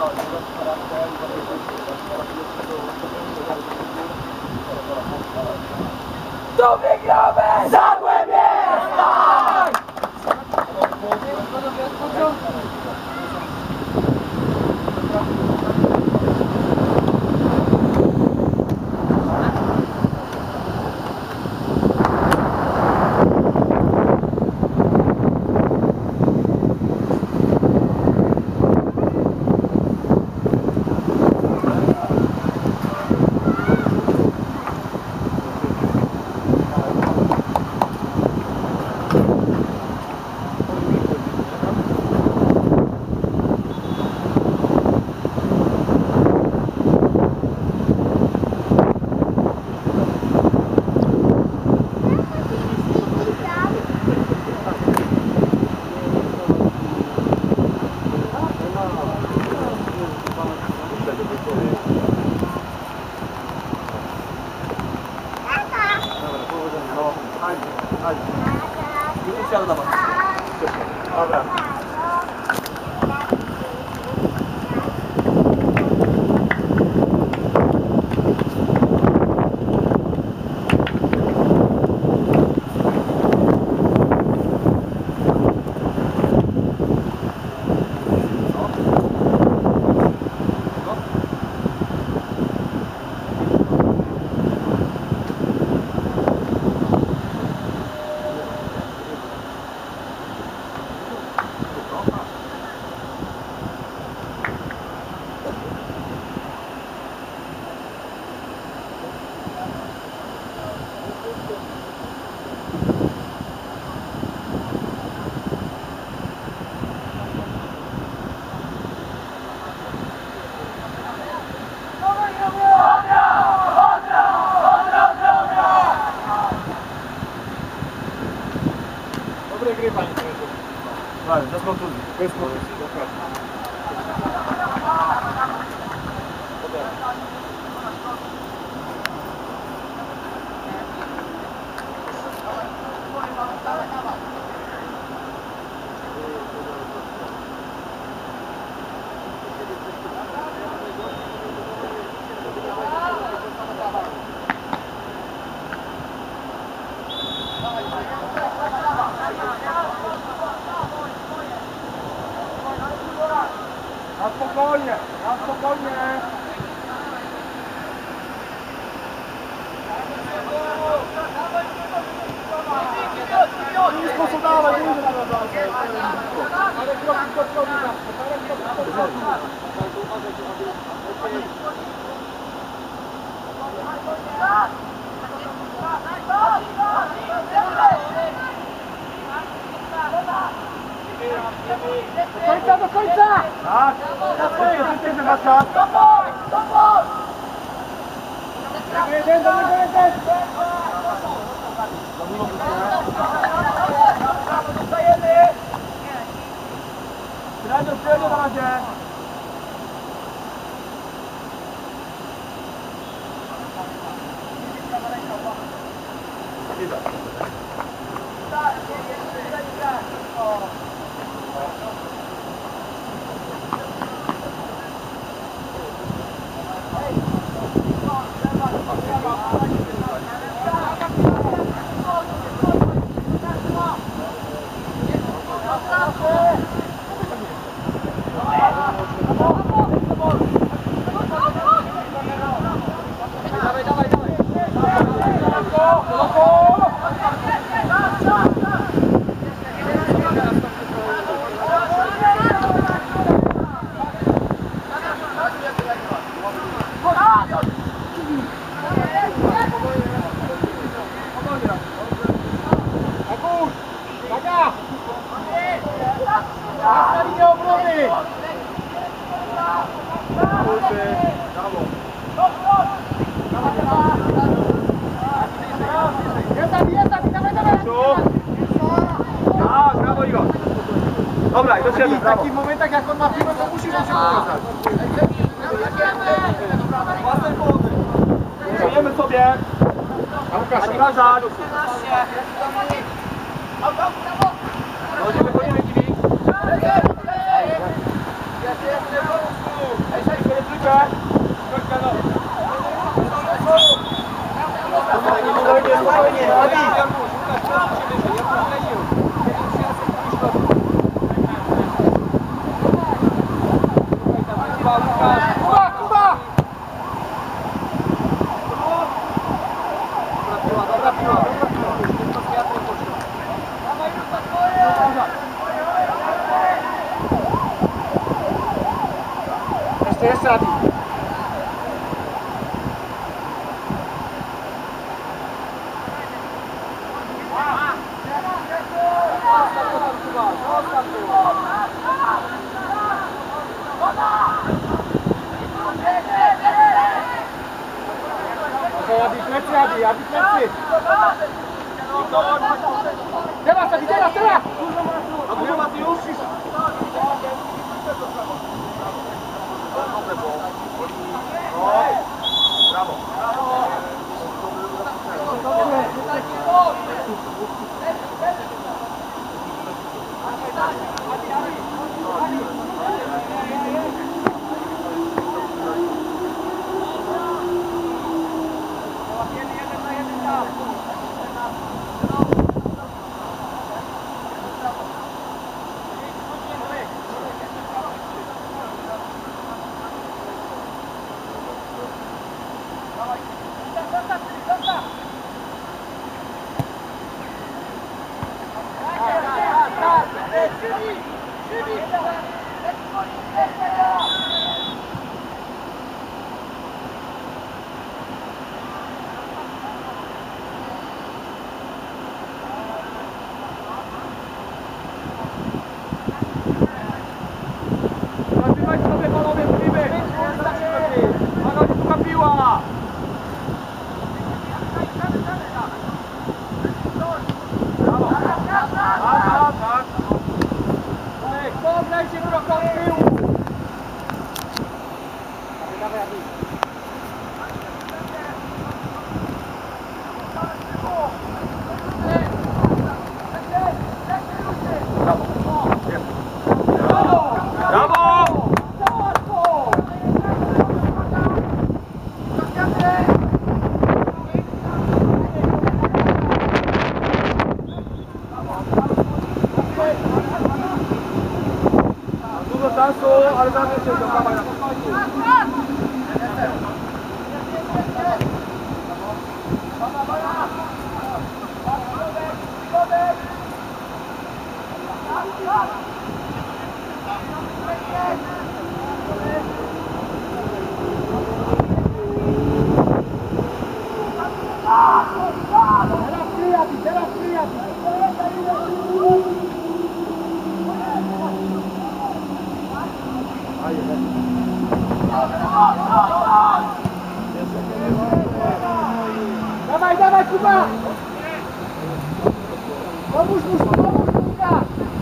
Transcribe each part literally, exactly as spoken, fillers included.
To wygramy! Zagłębie! Tak! Dobra. Dobre gry, panie trenerze. Tak, bez kontuzji. Bez kontuzji, dokładnie. Na spokojnie, na spokojnie. Nie sposób dawaj, nie idę na dalej. Ale kroki do przodu, ale kroki do przodu. Do końca, do końca! Tak! Wszyscy masz czas! Stopor! Stopor! Jeden, do niego jeden! Dostajemy! Trener, trener na razie! Na linię obrony! Jest tam, jest tam, dawaj, dawaj! Tak, brawo Igor! Dobra, i do siebie, w takich momentach jak on ma piłę, to musi się pokazać. Własnej połowy! Czujemy sobie! Obrażać! Dochodzimy po niebie, Kiwi! Jest, jest, jest! Jeszcze, jeszcze Adi. Adi plecy, Adi, Adi plecy. Teraz, Adi, teraz, teraz! A dużo masz już? Brawo. Ale zawsze się do kamery na spokojnie. Teraz przyjaciół, teraz przyjaciół. Dawaj, dawaj, Kuba! Pomóż mu, pomóż Kuba!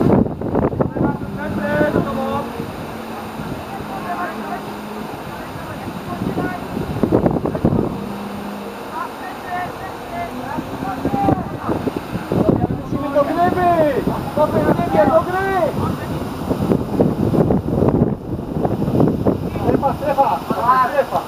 Musimy do gry być! Do gry, do gry! Strefa, strefa! Strefa!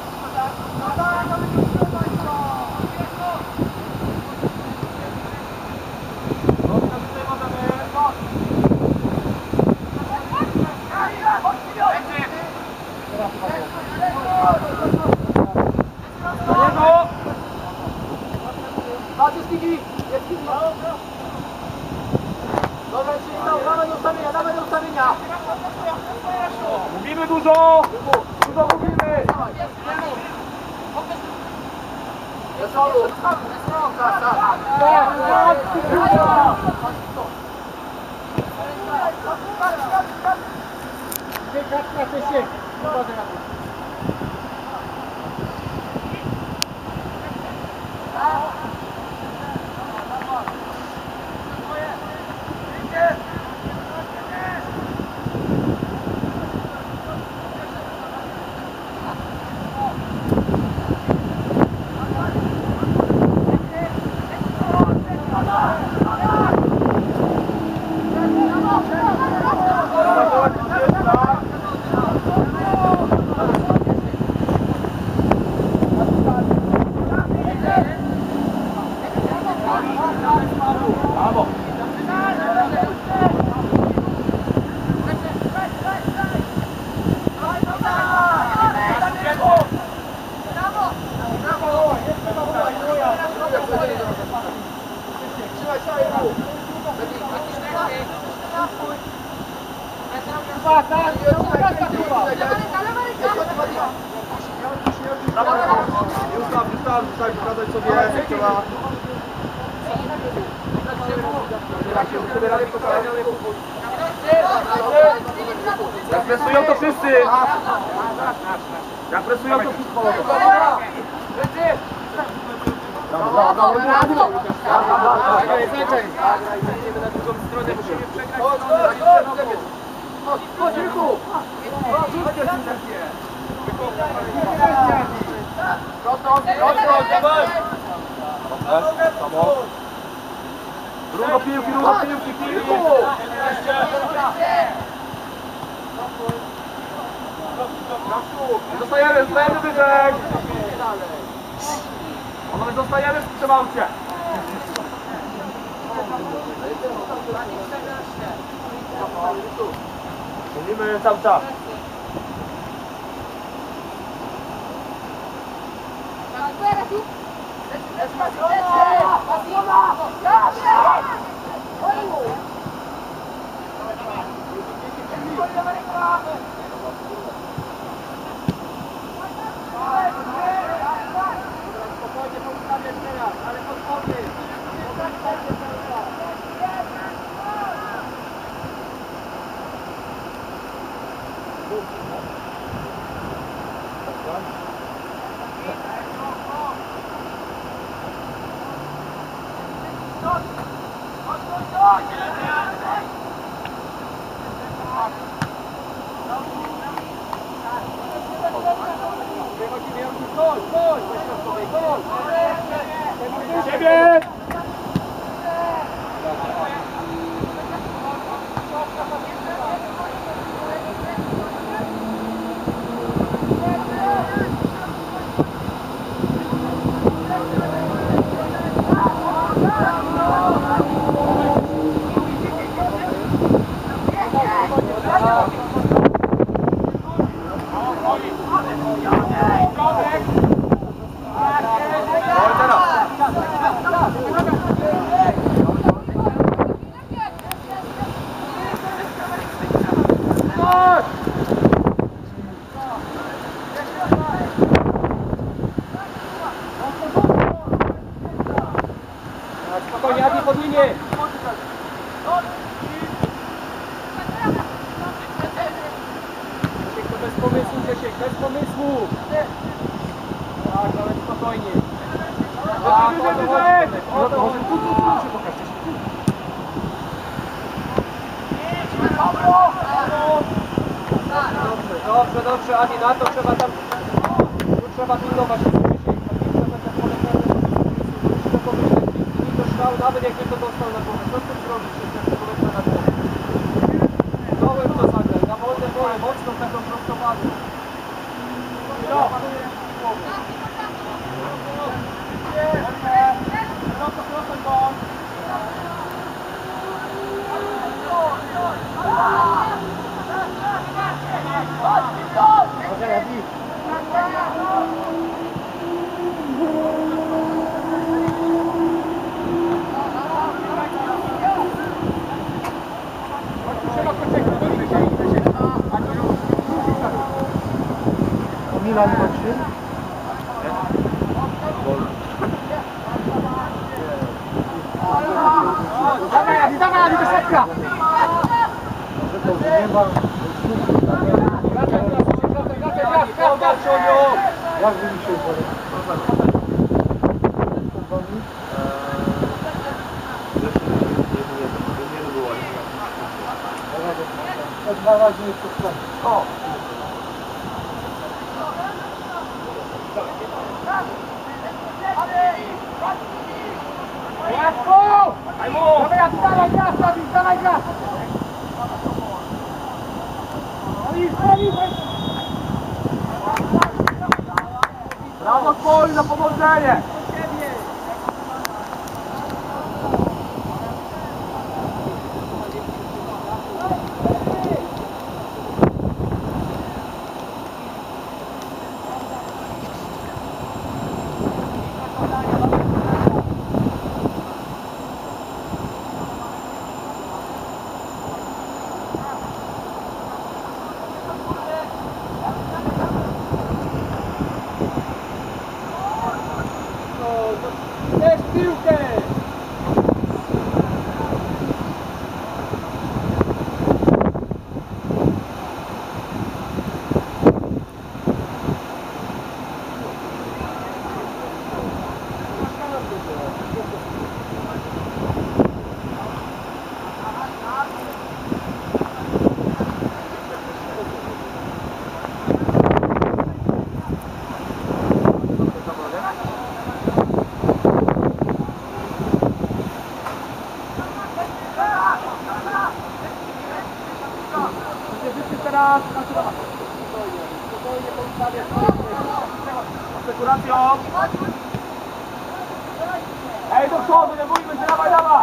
Dobra, dawaj do ustawienia, dawaj do ustawienia! Mówimy dużo! Dużo mówimy! Wesołu! Kuba, tak, Kuba, tak, Kuba. Ustaw, ustaw, tutaj pokazać sobie, trzeba... Jak presują to wszyscy! Jak presują to wszyscy! Brawo, brawo, brawo! Zaczekaj! Idziemy na drugą stronę, musimy przegrać. Chodź, chodź, chodź! Chodź, chodź, Rychu! Chodź, Prosto, prosto, dawaj! Samo. Rudo piłki, rudo piłki, piłki! Zostajemy, zostajemy wyżej! Panowie, zostajemy w przewałcie! Mówimy cały czas. Ciebie! Spokojnie, Adi, pod linię! Bez pomysłu, Grzesiek, bez pomysłu! Tak, ale spokojnie. Tak, może tu, tu, tu się pokażcie. Dobrze, dobrze, dobrze, Adi, na to trzeba tam... Tu trzeba pilnować. Nawet jakby to dostał na głowę, co z tym zrobić, jeśli to polecę na głowę? Dołem to zagraj, na wolne pole, mocno taką prostopadłą. No! Prosto, prosto, bądź! Może ja widzę. Milan patrzy. Dawaj, Adi, dawaj, Adi, do środka! Może to zniewa. Jak wy mi się uważa? Dwa razy jeszcze stronę. O! Jasku! Dawaj, Adi, dawaj gaz, Adi, dawaj gaz! Brawo, Spoli, za pomożenie! teraz. Spokojnie, spokojnie poustawię. Asekuracją. Ej, do przodu, nie bójmy się, dawaj, dawaj.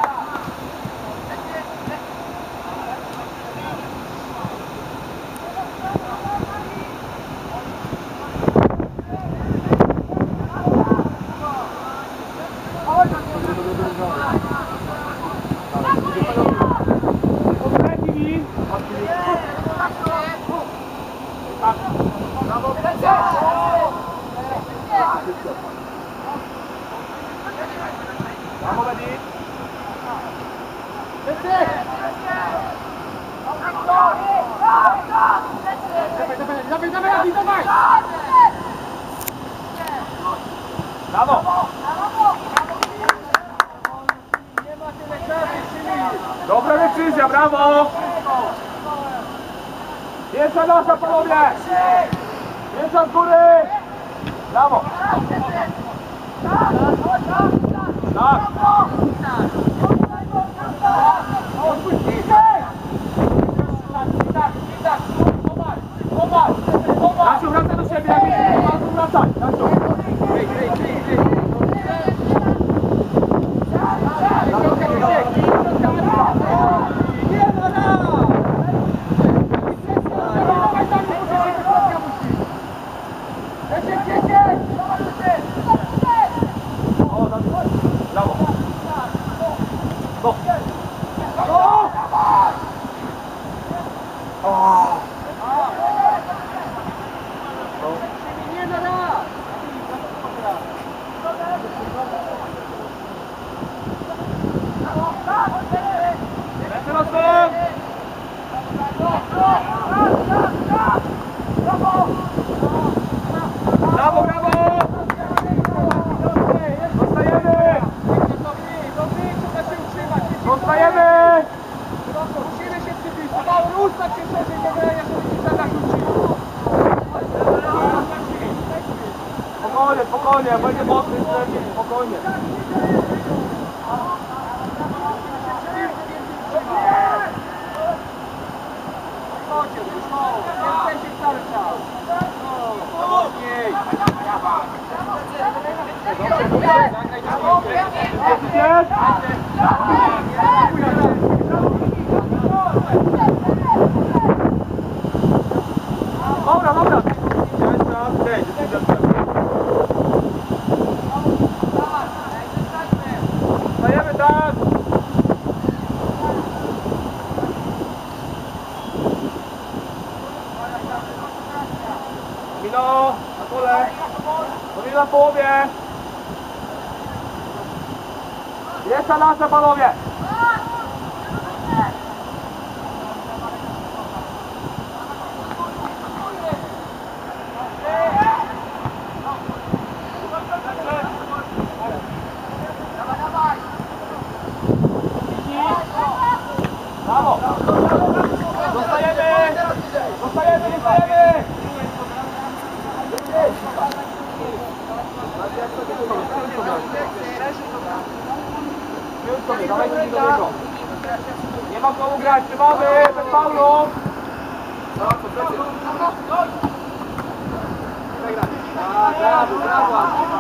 Brawo! Dobra decyzja, brawo! Pierwsza nasza, panowie! Pierwsza z góry! Brawo! Tak! Jasiu, wracaj do siebie, jak jest wracaj! Jasiu! Grej, grej, grej, grej! Nie ma raz! O, brawo! Go! Go! O! Nie da raz! Lecę na stąd! Brawo, brawo! Zostajemy! Zostajemy! Musimy się przybliżyć. Ustaw się szerzej, bo ja sobie nie zarzucił. Spokojnie, spokojnie, będzie mocny strefie, spokojnie. Chodźcie, no, jesteście cały czas. Mocniej. Dobra, dobra. Stajemy tak! Mino, na kole! Domino na połowie! Jeszcze nasza, panowie! Brawo! Zostajemy! Zostajemy, zostajemy! Nie ma komu grać, trzymamy, bez faulu! Brawo, brawo!